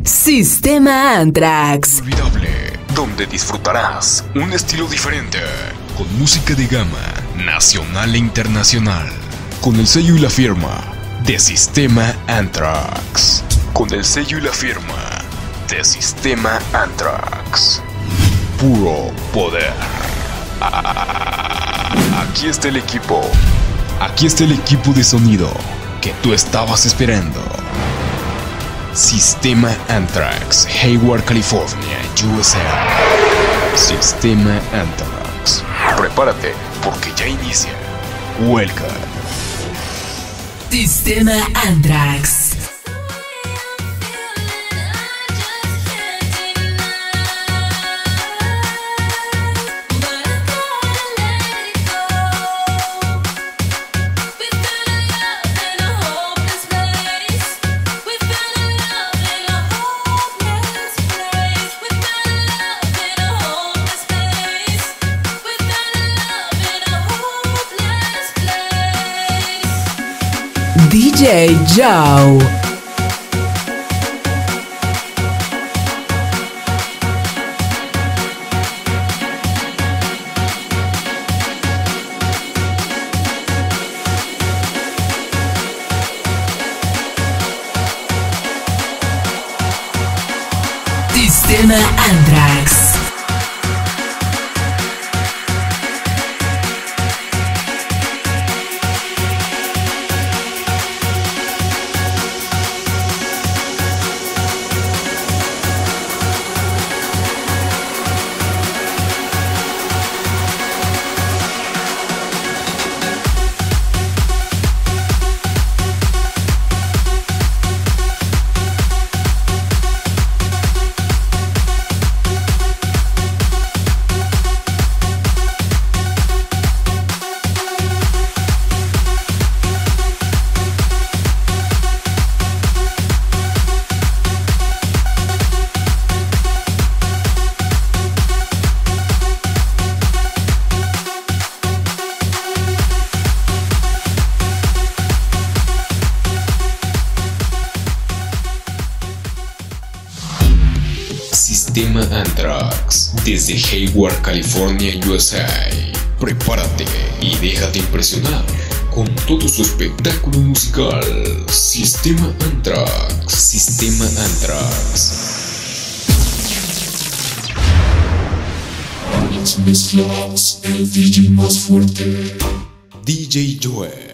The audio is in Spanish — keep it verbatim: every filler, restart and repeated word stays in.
Sistema Anthrax. Inolvidable, donde disfrutarás un estilo diferente, con música de gama nacional e internacional, con el sello y la firma de Sistema Anthrax. Con el sello y la firma de Sistema Anthrax. Puro poder. Aquí está el equipo. Aquí está el equipo de sonido que tú estabas esperando. Sistema Anthrax, Hayward, California, U S A. Sistema Anthrax. Prepárate porque ya inicia. Welcome. Sistema Anthrax. D J Joe. Sistema Anthrax. Sistema Anthrax, desde Hayward, California, U S A. Prepárate y déjate impresionar con todo su espectáculo musical. Sistema Anthrax, Sistema Anthrax. Las mezclas, el D J más fuerte. D J Joe.